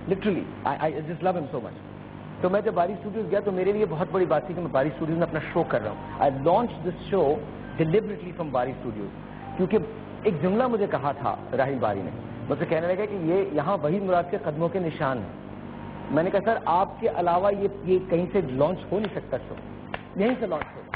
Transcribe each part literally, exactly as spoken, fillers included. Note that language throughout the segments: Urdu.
literally. I, I just love him so much. تو میں جب باری اسٹوڈیوز گیا تو میرے لیے بہت بڑی بات تھی کہ میں باری اسٹوڈیوز میں اپنا شو کر رہا ہوں. I launched this show deliberately from Bari studios. کیونکہ ایک جملہ مجھے کہا تھا راہیل باری نے, مجھ سے کہنے لگا کہ یہ یہاں وحید مراد کے قدموں کے نشان ہیں. میں نے کہا سر آپ کے علاوہ یہ یہ کہیں سے لانچ ہو نہیں سکتا شو, یہیں سے لانچ ہو.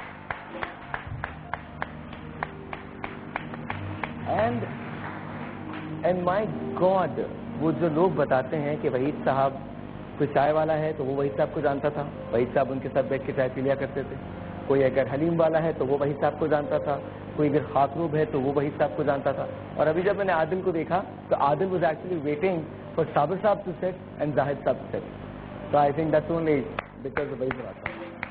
اینڈ اینڈ مائی گاڈ, وہ جو لوگ بتاتے ہیں کہ وحید صاحب کوئی چائے والا ہے تو وہ وحید صاحب کو جانتا تھا, وحید صاحب ان کے ساتھ بیٹھ کے چائے پی لیا کرتے تھے. کوئی اگر حلیم والا ہے تو وہ وحید صاحب کو جانتا تھا, کوئی اگر خاکروب ہے تو وہ وحید صاحب کو جانتا تھا. اور ابھی جب میں نے عادل کو دیکھا تو Adil was actually waiting for Sabir sahab to sit and Zahid sahab to sit. So I think that's only because of Waheed Murad.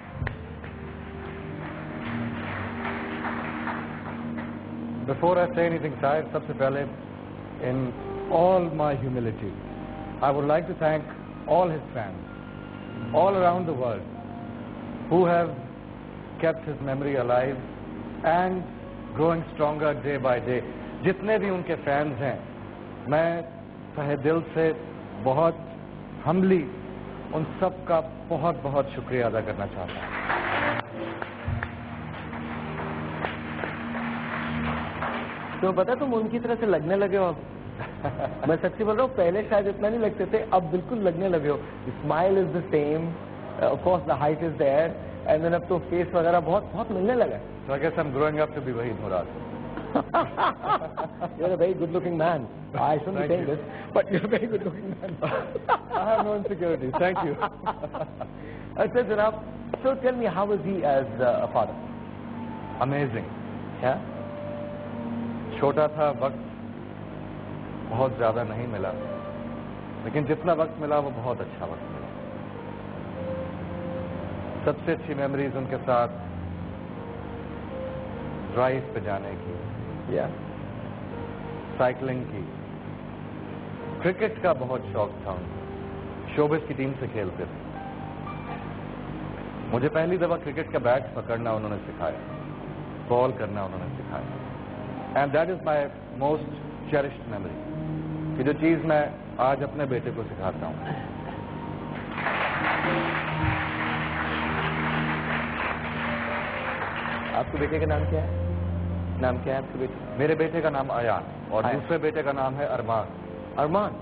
Before I say anything, Syed, سب سے پہلے, in all my humility, I would like to thank all his fans all around the world who have kept his memory alive and growing stronger day by day. جتنے بھی ان کے فینز ہیں, میں تہہ دل سے بہت ہمبلی ان سب کا بہت بہت شکریہ ادا کرنا چاہتا ہوں. تو پتا تم ان کی طرح سے لگنے لگے ہو اب. میں سچی بول رہا ہوں, پہلے شاید اتنا نہیں لگتے تھے, اب بالکل لگنے لگے ہو. Smile is the same, of course the height is there, and then اب تو فیس وغیرہ بہت بہت ملنے لگا. So I guess I'm growing up to be Wahid Murad. You're a very good looking man. I shouldn't be saying this, but you're a very good looking man. I have no insecurities. Thank you. اچھا جناب, so tell me, how was he as a father? Amazing. Yeah? چھوٹا تھا, وقت بہت زیادہ نہیں ملا, لیکن جتنا وقت ملا وہ بہت اچھا وقت ملا. سب سے اچھی میموریز ان کے ساتھ ڈرائیو پہ جانے کی, یا سائیکلنگ کی. کرکٹ کا بہت شوق تھا ان کو, شوبز کی ٹیم سے کھیلتے تھے. مجھے پہلی دفعہ کرکٹ کا بیٹ پکڑنا انہوں نے سکھایا, بال کرنا انہوں نے سکھایا. And that is my most cherished memory, کہ جو چیز میں آج اپنے بیٹے کو سکھاتا ہوں. آپ کے بیٹے کا نام کیا ہے؟ نام کیا ہے آپ کے بیٹے؟ میرے بیٹے کا نام ایان, اور دوسرے بیٹے کا نام ہے ارمان. ارمان.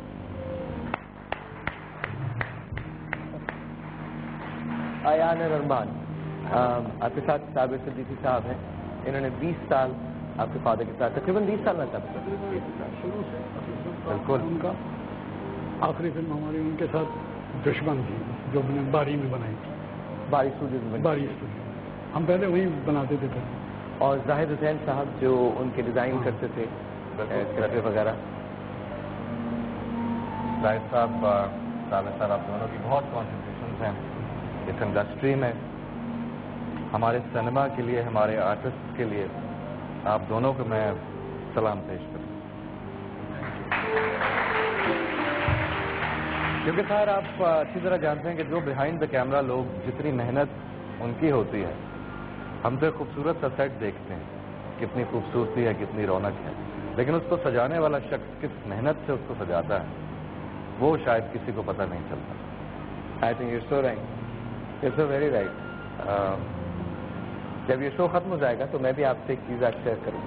ایان اور ارمان. آپ کے ساتھ صابر صدیقی صاحب ہیں, انہوں نے بیس سال آپ کے فادر کے ساتھ, تقریباً بیس سال میں صاحب شروع سے بالکل. ان کا آخری فلم ہماری ان کے ساتھ دشمن تھی, جو ہم نے باری میں بنائی تھی. باری اسٹوڈیوز میں. باری اسٹوڈیو ہم پہلے وہیں بناتے تھے. اور زاہد حسین صاحب جو ان کے ڈیزائن کرتے تھے اسکرپٹ وغیرہ. زاہد صاحب, صابر صاحب, آپ دونوں کی بہت کانٹریبیوشنز ہیں اس انڈسٹری میں. ہمارے سنیما کے لیے, ہمارے آرٹسٹ کے لیے آپ دونوں کو میں سلام پیش کروں. کیونکہ سر آپ اچھی طرح جانتے ہیں کہ جو بیہائنڈ دا کیمرہ لوگ جتنی محنت ان کی ہوتی ہے, ہم تو ایک خوبصورت سا سیٹ دیکھتے ہیں, کتنی خوبصورتی ہے, کتنی رونق ہے, لیکن اس کو سجانے والا شخص کس محنت سے اس کو سجاتا ہے وہ شاید کسی کو پتہ نہیں چلتا. I think you so right, you so very right. جب یہ شو ختم ہو جائے گا تو میں بھی آپ سے ایک چیز آج شیئر کروں.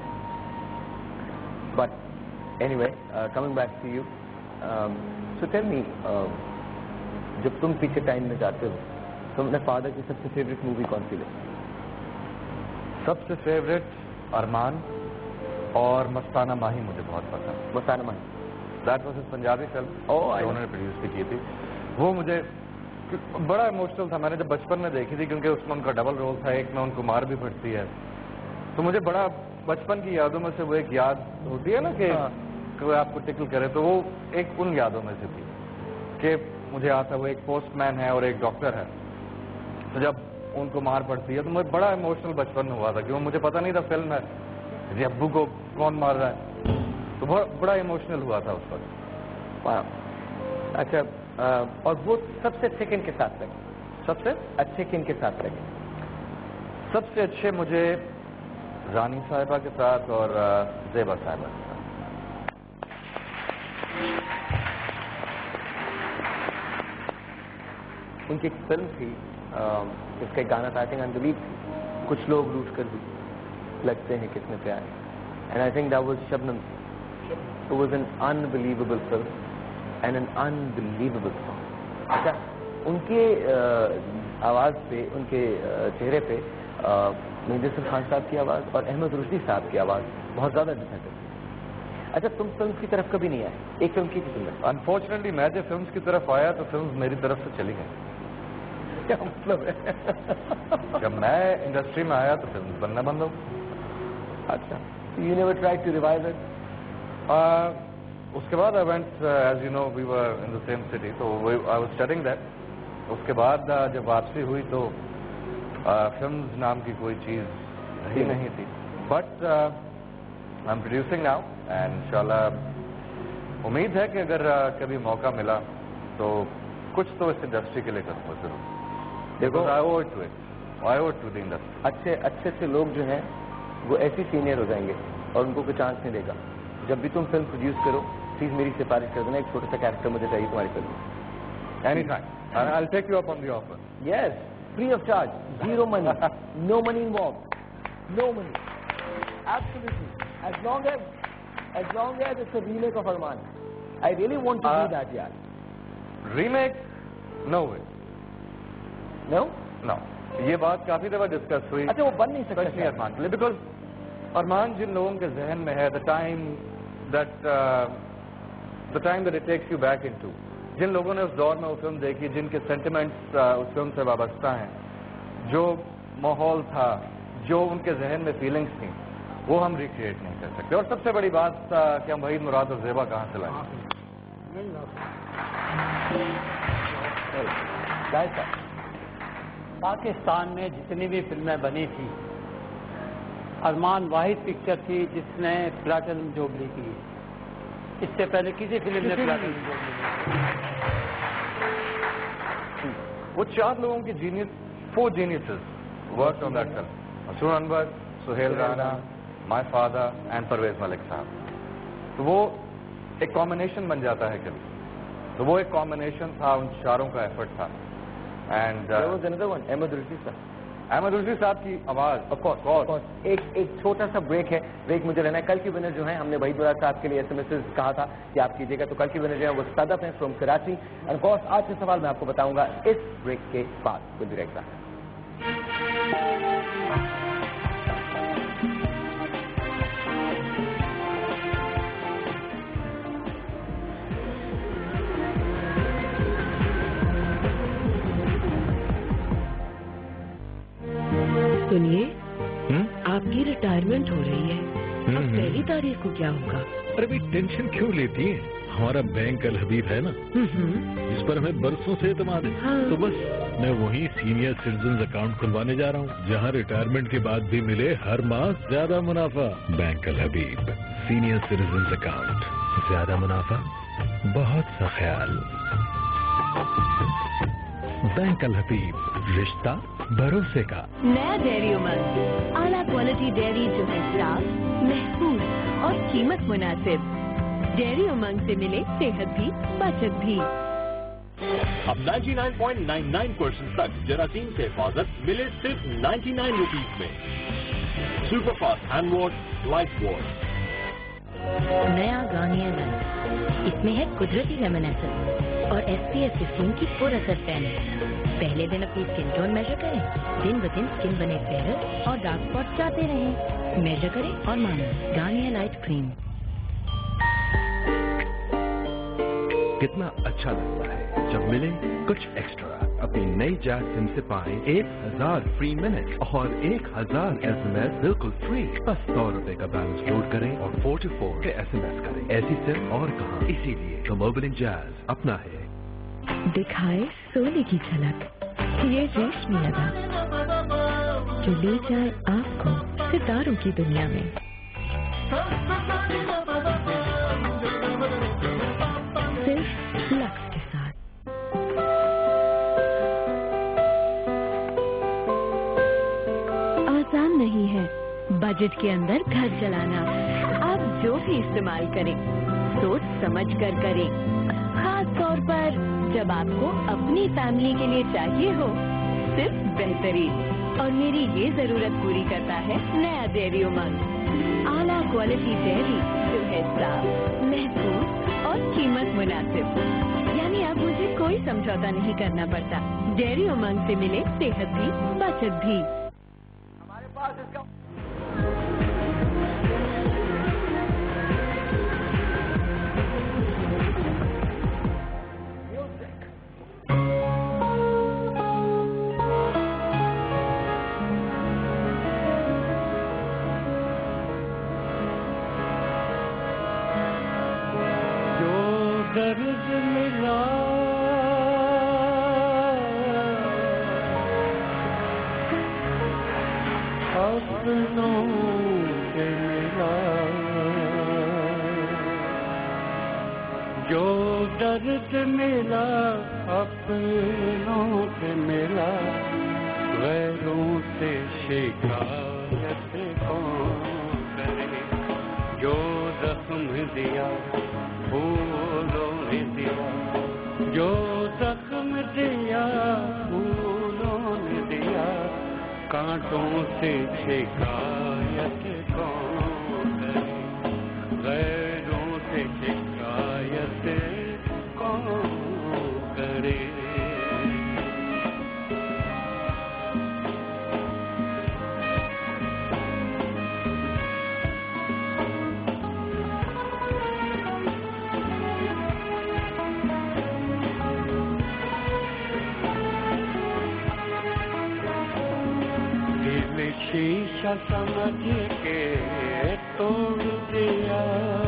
But anyway, coming back to you, so tell me, جب تم پیچھے ٹائم میں جاتے ہو تو اپنے فادر کی سب سے فیوریٹ مووی کون سی ہے؟ سب سے فیوریٹ ارمان اور مستانہ ماہی مجھے بہت پسند. Mastana Mahi, that was a Punjabi film, انہوں نے پروڈیوس بھی کی تھی. وہ مجھے بڑا ایموشنل تھا. میں نے جب بچپن میں دیکھی تھی, کیونکہ اس میں ان کا ڈبل رول تھا, ایک میں ان کو مار بھی پڑتی ہے, تو مجھے بڑا بچپن کی یادوں میں سے وہ ایک یاد ہوتی ہے نا کہ کوئی آپ کو ٹکل کرے, تو وہ ایک ان یادوں میں سے تھی کہ مجھے آتا وہ ایک پوسٹ مین ہے اور ایک ڈاکٹر ہے, تو جب ان کو مار پڑتی ہے تو مجھے بڑا ایموشنل بچپن میں ہوا تھا, کیونکہ مجھے پتا نہیں تھا فلم ہے, جی ابو کو کون مار رہا ہے, تو بڑا ایموشنل ہوا تھا اس وقت. اچھا, اور وہ سب سے اچھے کن کے ساتھ لگے؟ سب سے اچھے کن کے ساتھ لگے؟ سب سے اچھے مجھے رانی صاحبہ کے ساتھ اور زیبا صاحبہ کے ساتھ. ان کی ایک فلم تھی اس کا ایک گانا تھا, آئی تھنک انبلیو تھی, کچھ لوگ روٹ کر بھی لگتے ہیں کس میں پیار ہے, and I think that was Shabnam. It was an unbelievable film and an unbelievable song. اچھا, ان کے آواز پہ, ان کے چہرے پہ مہندی حسن خان صاحب کی آواز اور احمد رشدی صاحب کی آواز بہت زیادہ ڈفرینٹ ہے. اچھا, تم فلم کی طرف کبھی نہیں آئے؟ ایک فلم کی تھی. انفارچونیٹلی میں جب فلمس کی طرف آیا تو فلمس میری طرف سے چلی گئی. کیا مطلب ہے؟ جب میں انڈسٹری میں آیا تو فلمس بننا بند ہو. اچھا, you never try to revive it? اس کے بعد I went, as you know we were in the same city, تو آئی واز اسٹڈنگ دیٹ. اس کے بعد جب واپسی ہوئی تو فلمز نام کی کوئی چیز ہی نہیں تھی. But I am producing now and انشاءاللہ امید ہے کہ اگر کبھی موقع ملا تو کچھ تو اس انڈسٹری کے لیے کروں گا ضرور. دیکھو, I ought to it, I ought to the industry. اچھے اچھے اچھے لوگ جو ہیں وہ ایسی سینئر ہو جائیں گے اور ان کو کوئی چانس نہیں دے گا. جب بھی تم فلم پروڈیوس کرو پلیز میری سفارش کر دینا, ایک چھوٹا سا کیریکٹر مجھے چاہیے تمہاری فلم میں. Any time I will take you up on the offer. Yes, free of charge, zero money, no money involved, no money, absolutely. As long as, as long as it's a remake of Arman, I really want to uh, do that, yaar. Remake? No way. No? No. یہ بات کافی دفعہ ڈسکس ہوئی. اچھا, وہ بن نہیں سکتا نہیں ارمان کے لیے, بیکاز ارمان جن لوگوں کے ذہن میں ہے, the time that uh, the time that it takes you back into, جن لوگوں نے اس دور میں وہ فلم دیکھی, جن کے سینٹیمنٹس اس فلم سے وابستہ ہیں, جو ماحول تھا, جو ان کے ذہن میں فیلنگس تھیں, وہ ہم ریکریٹ نہیں کر سکتے. اور سب سے بڑی بات کہ ہم وحید مراد اور زیبا کہاں سے لائیں. پاکستان میں جتنی بھی فلمیں بنی تھی, ارمان واحد پکچر تھی جس نے پلاٹینم جوبلی کی. اس سے پہلے کسی فلم نے پلاٹینم جوبلی کی. وہ چار لوگوں کی genius, four geniuses work on that film. Masroor Anwar, Sohail Rana, my father and Pervez Malik sahab. تو وہ ایک کمبینیشن بن جاتا ہے کبھی. تو وہ ایک کمبینیشن تھا, ان چاروں کا ایفرٹ تھا. اینڈ احمد رشدی صاحب, احمد رشدی صاحب کی آواز. ایک ایک چھوٹا سا بریک ہے, بریک مجھے لینا ہے. کل کی ونر جو ہیں, ہم نے وحید مراد صاحب کے لیے ایس ایم ایس کہا تھا کہ آپ کیجیے گا, تو کل کی ونر جو ہیں وہ صدف ہیں فرام کراچی. اینڈ کورس آج کے سوال میں آپ کو بتاؤں گا اس بریک کے بعد. Will be right back. سنیے, آپ کی ریٹائرمنٹ ہو رہی ہے, اب پہلی تاریخ کو کیا ہوگا؟ ارے بھائی ٹینشن کیوں لیتی ہیں, ہمارا بینک الحبیب ہے نا, جس پر ہمیں برسوں سے اعتماد ہے. تو بس میں وہی سینئر سٹیزنز اکاؤنٹ کھلوانے جا رہا ہوں, جہاں ریٹائرمنٹ کے بعد بھی ملے ہر ماہ زیادہ منافع. بینک الحبیب سینئر سٹیزنز اکاؤنٹ, زیادہ منافع, بہت سا خیال. بینک الحبیب, رشتہ بھروسے کا. نیا ڈیری امنگ, اعلیٰ کوالٹی ڈیری جو ہے صاف, محفوظ اور قیمت مناسب. ڈیری امنگ سے ملے صحت بھی, بچت بھی. اب ninety nine point nine nine percent تک جراثیم سے حفاظت ملے صرف نائنٹی نائن روپیز میں. Super fast hand wash, life wash. نیا گارنیئر لائٹ, اس میں ہے قدرتی لیمن ایسڈ اور ایس پی ایف ففٹین کی پر اثر پین. پہلے دن اپنی اسکن ٹون میجر کریں, دن ب دن اسکن بنے فیئر اور ڈارک اسپاٹ جاتے رہیں. میجر کریں اور مانیں, گارنیئر لائٹ کریم. کتنا اچھا لگتا ہے جب ملے کچھ ایکسٹرا. اپنی نئی جیز سم سے پائیں ایک ہزار فری منٹ اور ایک ہزار ایس ایم ایس بالکل فری. بس سو روپے کا بیلنس لوڈ کریں اور فور ٹو فور کے ایس ایم ایس کریں. ایسی سم اور کہاں, اسی لیے تو موبلنگ جیز اپنا ہے. دکھائے سونے کی جھلک, یہ ریشمی ادا جو لے جائے آپ کو ستاروں کی دنیا میں. صرف لکس کے ساتھ. آسان نہیں ہے بجٹ کے اندر گھر چلانا. آپ جو بھی استعمال کریں سوچ سمجھ کر کریں, خاص طور طور پر جب آپ کو اپنی فیملی کے لیے چاہیے ہو صرف بہترین، اور میری یہ ضرورت پوری کرتا ہے نیا ڈیری امنگ، اعلیٰ کوالٹی ڈیری جو ہے صاف، محفوظ اور قیمت مناسب، یعنی اب مجھے کوئی سمجھوتا نہیں کرنا پڑتا۔ ڈیری امنگ سے ملے صحت بھی بچت بھی۔ ہمارے پاس اس کا درد ملا اپنوں سے ملا، جو درد ملا اپنوں سے ملا، غیروں سے شکایت کون کرے، جو زخم دیا پھولوں نے دیا، جو زخم دیا پھولوں نے دیا، کانٹوں سے شکایت کون کرے، غیروں سے شکایت کون کرے۔ شیشہ سمجھ کے توڑ دیا،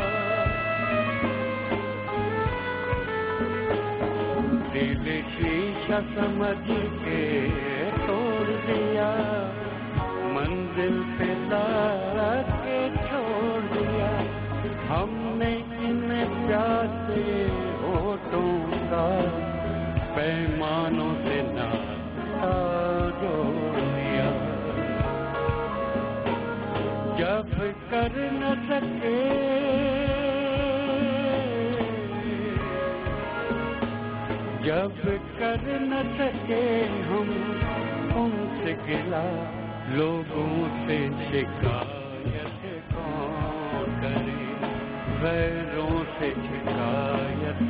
دل شیشہ سمجھ کے توڑ دیا، منزل پہ لا کے چھوڑ دیا، ہم نے ان پیاسے ہوٹوں کا پیمانوں سے ناتا جوڑ دیا، جب کر نہ سکے جب کر نہ سکے ہم ان سے گلا، لوگوں سے شکایت کون کرے، غیروں سے شکایت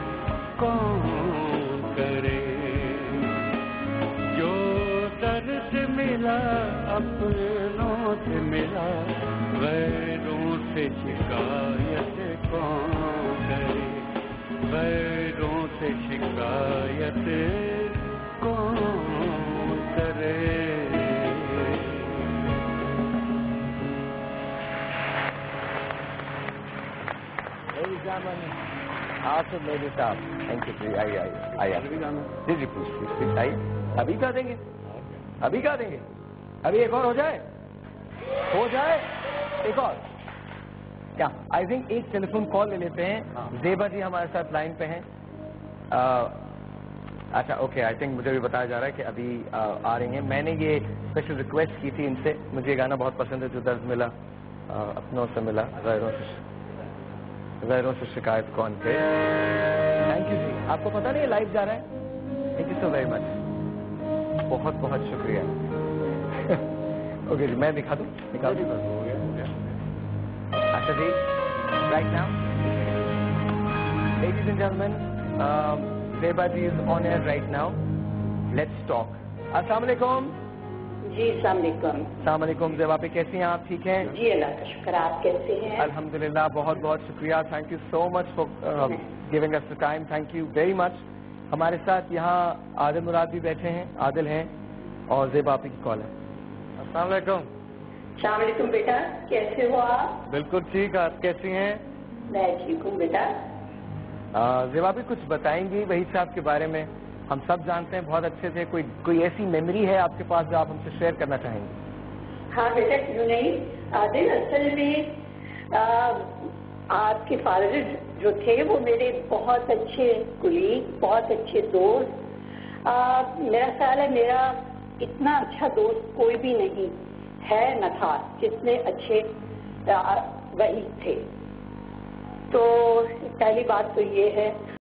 کون کرے، جو درد ملا اپنوں سے ملا، غیروں سے شکایت کون کرے، غیروں سے شکایت کون کرے۔ آصف میری صاحب، تھینک یو پلیز، آئیے آئیے آئیے جی جی پلیز پلیز پلیز آئیے، ابھی کیا دیں گے ابھی کیا دیں گے ابھی ایک اور ہو جائے ہو جائے ایک اور کیا، آئی تھنک ایک ٹیلی فون کال لے لیتے ہیں، زیبا جی ہمارے ساتھ لائن پہ ہیں، اچھا اوکے، آئی تھنک مجھے بھی بتایا جا رہا ہے کہ ابھی آ رہی ہیں۔ میں نے یہ اسپیشل ریکویسٹ کی تھی ان سے، مجھے یہ گانا بہت پسند ہے، جو درد ملا اپنوں سے ملا، غیروں سے غیروں سے شکایت کون کرے۔ تھینک یو جی، آپ کو پتا نہیں لائیو جا رہا ہے، thank you so very much, بہت بہت شکریہ۔ اوکے جی، میں دکھا دوں دکھا دوں اچھا جی، right now ladies and gentleman, Zeba ji is on air right now, let's talk. السلام علیکم جی، السلام علیکم۔ السلام علیکم زیبا پہ، کیسی ہیں آپ؟ ٹھیک ہیں جی اللہ کا شکر، آپ کیسے ہیں؟ الحمدللہ، بہت بہت شکریہ، thank you so much for giving us the time, thank you very much. ہمارے ساتھ یہاں عادل مراد بھی بیٹھے ہیں، عادل ہیں، اور زیبا آپ کی کال ہے۔ السلام علیکم۔ السلام علیکم بیٹا، کیسے ہو آپ؟ بالکل ٹھیک، آپ کیسی ہیں؟ میں ٹھیک ہوں بیٹا۔ زیبا بھی کچھ بتائیں گی وحید صاحب کے بارے میں؟ ہم سب جانتے ہیں بہت اچھے سے، کوئی کوئی ایسی میموری ہے آپ کے پاس جو آپ ہم سے شیئر کرنا چاہیں گے؟ ہاں بیٹا، کیوں نہیں۔ عادل، اصل میں آپ کے فادر جو تھے وہ میرے بہت اچھے کلیگ، بہت اچھے دوست، میرا خیال ہے میرا اتنا اچھا دوست کوئی بھی نہیں ہے نہ تھا جتنے اچھے وحید تھے۔ تو پہلی بات تو یہ ہے،